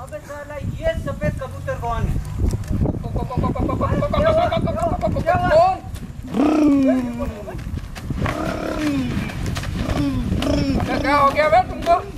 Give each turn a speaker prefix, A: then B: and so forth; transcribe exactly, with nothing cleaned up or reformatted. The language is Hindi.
A: अबे साला ये सफेद कबूतर कौन है?
B: क्या क्या हो गया बे तुमको?